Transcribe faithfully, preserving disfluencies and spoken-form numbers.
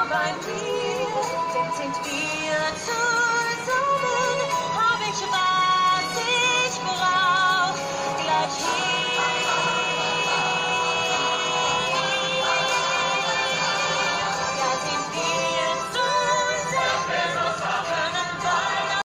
bei mir, denn sind wir zusammen, hab ich was.